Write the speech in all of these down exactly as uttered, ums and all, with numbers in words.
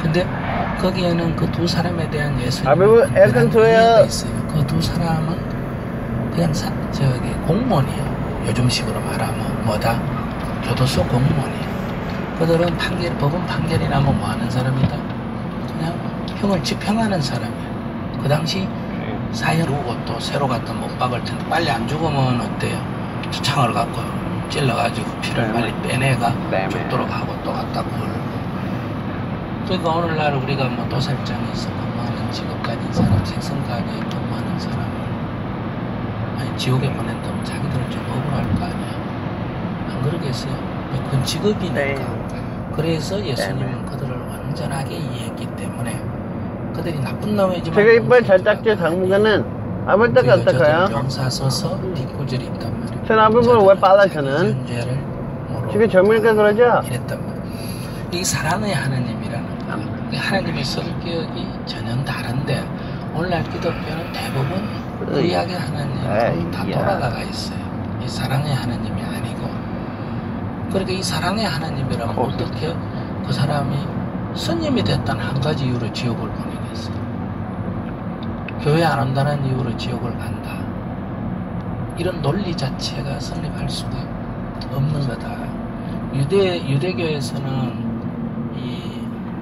근데 거기에는 그 두 사람에 대한 예수님의 아, 그리고 약간 이해가 있어요. 그 두 사람은 그냥 사, 저기 공무원이에요. 요즘식으로 말하면 뭐다? 교도소 공무원이에요. 그들은 판결, 법원 판결이 나면 뭐 하는 사람이다? 그냥 형을 집행하는 사람이에요. 그 당시 사형 누고 또 새로 갖다 못 박을 텐데 빨리 안 죽으면 어때요? 창을 갖고 찔러가지고 피를 빨리 빼내가 죽도록 하고 또 갖다 구울고. 그러니까 오늘날 우리가 뭐 도살장에서 근무하는 직업 가진 사람, 생선가게에 근무하는 사람을 아니 지옥에 보낸다면 자기들은 좀 억울할 거 아니야. 안 그러겠어요? 그건 직업이니까. 그래서 예수님은 그들을 완전하게 이해했기 때문에 그들이 나쁜 놈이지만 제가 이번에 잘딱지 당분간은 아무 때가 어떨까요? 용사서서 뒷구절이 있단 말이에요. 저는 아무튼 왜 빨라 저는? 지금 젊으니까 그러죠? 이랬단 말이에요. 이 사랑의 하나님이라는 거, 하나님의 성격이 전혀 다른데 오늘날 기독교는 대부분 의학의 하나님으로 다 돌아가가 있어요. 이 사랑의 하나님이 아니고. 그러니까 이 사랑의 하나님이라면 어떻게 그 사람이 스님이 됐다는 한 가지 이유로 지옥을 보내겠어요. 교회 안 온다는 이유로 지옥을 간다. 이런 논리 자체가 성립할 수가 없는 거다. 유대, 유대교에서는 이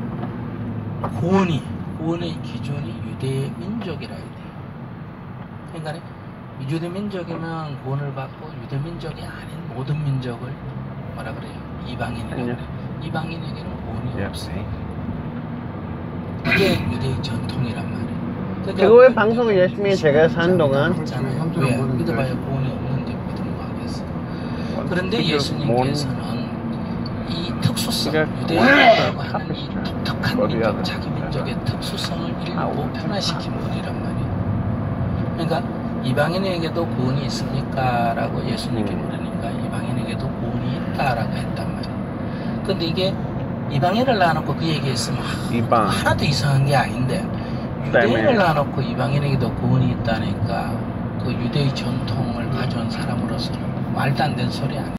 구원이, 구원의 기준이 유대 민족이라 해야 돼요. 그러니까 유대 민족이면 구원을 받고 유대 민족이 아닌 모든 민족을 뭐라 그래요? 이방인이라고 그래요. 이방인에게는 구원이 없어요. 이게 유대의 전통이란 말이에요. 그러니까 그거 왜 방송을 열심히 제가 사는 동안 왜? 믿어봐야 구원이 없는데 믿음 뭐 하겠어. 그런데 예수님께서는 이 특수성, 유대인이라고 하는 이 독특한 민족, 자기 민족의 특수성을 일부 변화시킨 분이란 말이에요. 그러니까 이방인에게도 구원이 있습니까? 라고 예수님께 물으니까 이방인에게도 구원이 있다라고 했단 말이에요. 근데 이게 이방인을 놔놓고 그 얘기했으면 이방. 하나도 이상한 게 아닌데 유대인을 놔놓고 이방인에게도 구원이 있다니까 그 유대의 전통을 가져온 사람으로서는 말도 안 되는 소리 아니에요.